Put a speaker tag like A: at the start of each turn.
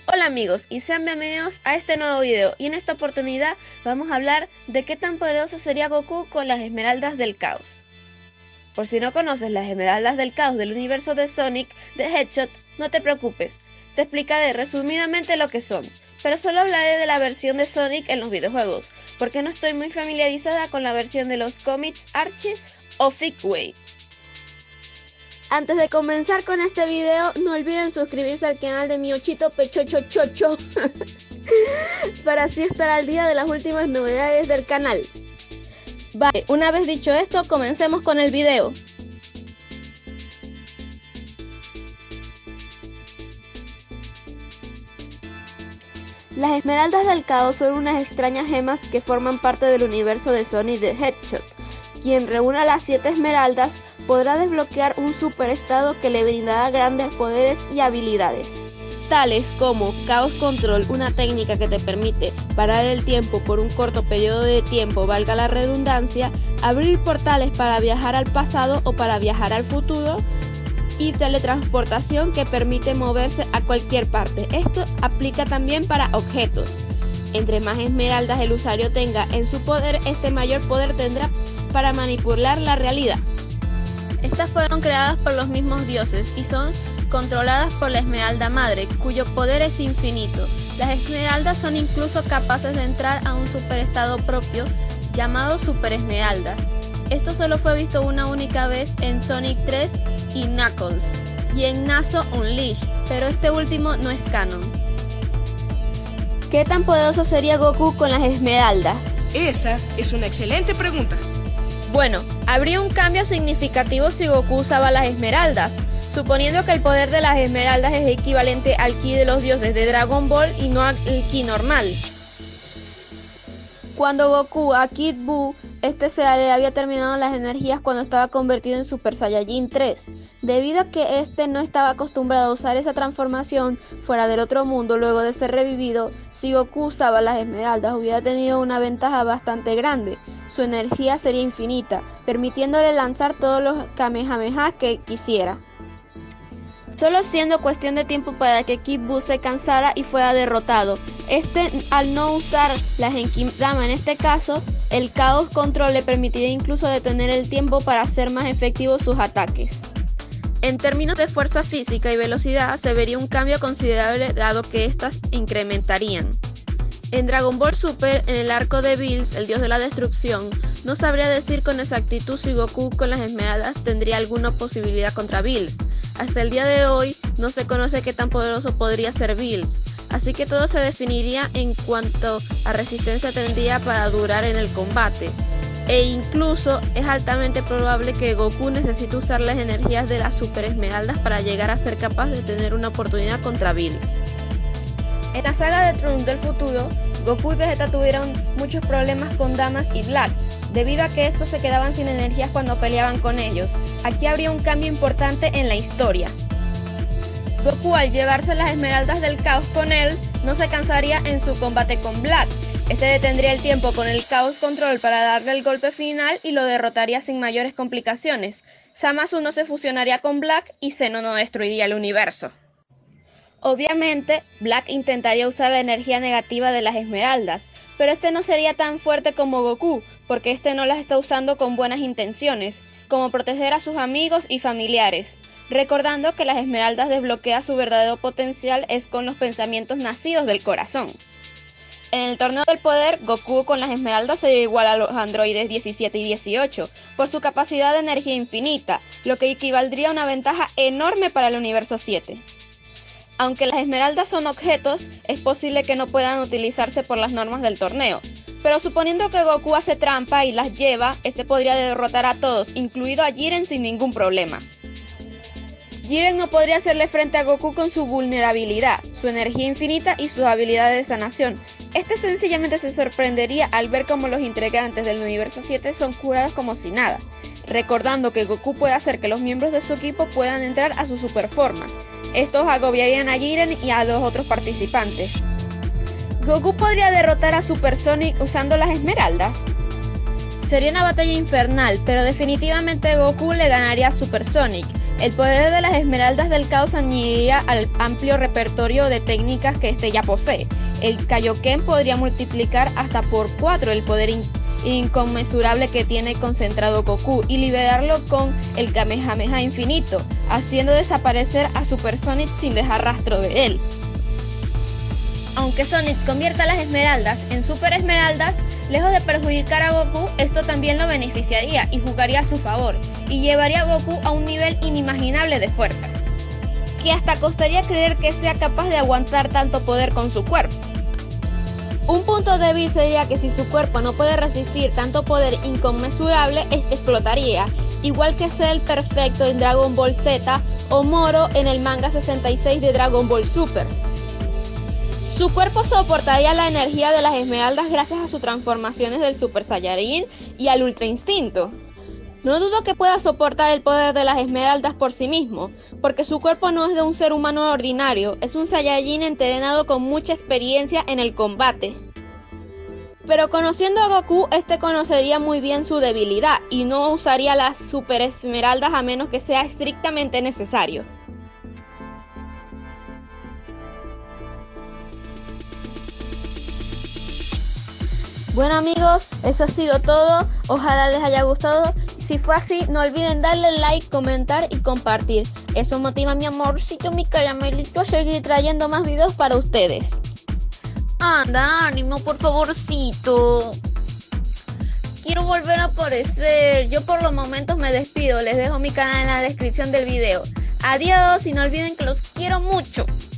A: Hola amigos y sean bienvenidos a este nuevo video, y en esta oportunidad vamos a hablar de qué tan poderoso sería Goku con las Esmeraldas del Caos. Por si no conoces las Esmeraldas del Caos del universo de Sonic the Hedgehog, no te preocupes, te explicaré resumidamente lo que son, pero solo hablaré de la versión de Sonic en los videojuegos, porque no estoy muy familiarizada con la versión de los cómics Archie o Figway. Antes de comenzar con este video, no olviden suscribirse al canal de Miochito Pechochochocho para así estar al día de las últimas novedades del canal. Vale, una vez dicho esto, comencemos con el video. Las Esmeraldas del Caos son unas extrañas gemas que forman parte del universo de Sonic the Hedgehog. Quien reúna las 7 esmeraldas podrá desbloquear un superestado que le brindará grandes poderes y habilidades, tales como Chaos Control, una técnica que te permite parar el tiempo por un corto periodo de tiempo, valga la redundancia, abrir portales para viajar al pasado o para viajar al futuro, y teletransportación que permite moverse a cualquier parte. Esto aplica también para objetos. Entre más esmeraldas el usuario tenga en su poder, mayor poder tendrá para manipular la realidad. Estas fueron creadas por los mismos dioses y son controladas por la Esmeralda Madre, cuyo poder es infinito. Las esmeraldas son incluso capaces de entrar a un superestado propio llamado Super Esmeraldas. Esto solo fue visto una única vez en Sonic 3 y Knuckles, y en Naso Unleashed, pero este último no es canon. ¿Qué tan poderoso sería Goku con las esmeraldas?
B: Esa es una excelente pregunta.
A: Bueno, habría un cambio significativo si Goku usaba las esmeraldas, suponiendo que el poder de las esmeraldas es equivalente al ki de los dioses de Dragon Ball y no al ki normal. Cuando Goku a Kid Buu, se le había terminado las energías cuando estaba convertido en Super Saiyajin 3. Debido a que no estaba acostumbrado a usar esa transformación fuera del otro mundo luego de ser revivido, si Goku usaba las esmeraldas hubiera tenido una ventaja bastante grande. Su energía sería infinita, permitiéndole lanzar todos los Kamehameha que quisiera, solo siendo cuestión de tiempo para que Kid Buu se cansara y fuera derrotado. Al no usar la Genkidama en este caso, el Chaos Control le permitiría incluso detener el tiempo para hacer más efectivos sus ataques. En términos de fuerza física y velocidad, se vería un cambio considerable dado que estas incrementarían. En Dragon Ball Super, en el arco de Bills, el dios de la destrucción, no sabría decir con exactitud si Goku con las esmeraldas tendría alguna posibilidad contra Bills. Hasta el día de hoy no se conoce qué tan poderoso podría ser Bills, así que todo se definiría en cuanto a resistencia tendría para durar en el combate. E incluso es altamente probable que Goku necesite usar las energías de las Super Esmeraldas para llegar a ser capaz de tener una oportunidad contra Bills. En la saga de Trunks del futuro, Goku y Vegeta tuvieron muchos problemas con Damas y Black, debido a que estos se quedaban sin energías cuando peleaban con ellos. Aquí habría un cambio importante en la historia. Goku, al llevarse las esmeraldas del caos con él, no se cansaría en su combate con Black. Detendría el tiempo con el Chaos Control para darle el golpe final y lo derrotaría sin mayores complicaciones. Zamasu no se fusionaría con Black y Zeno no destruiría el universo. Obviamente, Black intentaría usar la energía negativa de las esmeraldas, pero no sería tan fuerte como Goku, porque no las está usando con buenas intenciones, como proteger a sus amigos y familiares, recordando que las esmeraldas desbloquea su verdadero potencial es con los pensamientos nacidos del corazón. En el torneo del poder, Goku con las esmeraldas sería igual a los androides 17 y 18, por su capacidad de energía infinita, lo que equivaldría a una ventaja enorme para el universo 7. Aunque las esmeraldas son objetos, es posible que no puedan utilizarse por las normas del torneo, pero suponiendo que Goku hace trampa y las lleva, podría derrotar a todos, incluido a Jiren, sin ningún problema. Jiren no podría hacerle frente a Goku con su vulnerabilidad, su energía infinita y sus habilidades de sanación. Sencillamente se sorprendería al ver cómo los integrantes del universo 7 son curados como si nada, recordando que Goku puede hacer que los miembros de su equipo puedan entrar a su superforma. Estos agobiarían a Jiren y a los otros participantes. ¿Goku podría derrotar a Super Sonic usando las esmeraldas? Sería una batalla infernal, pero definitivamente Goku le ganaría a Super Sonic, El poder de las esmeraldas del caos añadiría al amplio repertorio de técnicas que este ya posee. El Kaioken podría multiplicar hasta por 4 el poder inconmensurable que tiene concentrado Goku y liberarlo con el Kamehameha infinito, haciendo desaparecer a Super Sonic sin dejar rastro de él. Aunque Sonic convierta las esmeraldas en Super Esmeraldas, lejos de perjudicar a Goku, esto también lo beneficiaría y jugaría a su favor, y llevaría a Goku a un nivel inimaginable de fuerza, que hasta costaría creer que sea capaz de aguantar tanto poder con su cuerpo. Un punto débil sería que si su cuerpo no puede resistir tanto poder inconmensurable, este explotaría, igual que Cell perfecto en Dragon Ball Z o Moro en el manga 66 de Dragon Ball Super. Su cuerpo soportaría la energía de las esmeraldas gracias a sus transformaciones del Super Saiyajin y al Ultra Instinto. No dudo que pueda soportar el poder de las esmeraldas por sí mismo, porque su cuerpo no es de un ser humano ordinario, es un Saiyajin entrenado con mucha experiencia en el combate. Pero conociendo a Goku, este conocería muy bien su debilidad y no usaría las Super Esmeraldas a menos que sea estrictamente necesario. Bueno amigos, eso ha sido todo, ojalá les haya gustado, si fue así no olviden darle like, comentar y compartir, eso motiva a mi amorcito, mi caramelito a seguir trayendo más videos para ustedes. Anda, ánimo por favorcito, quiero volver a aparecer, yo por los momentos me despido, les dejo mi canal en la descripción del video, adiós y no olviden que los quiero mucho.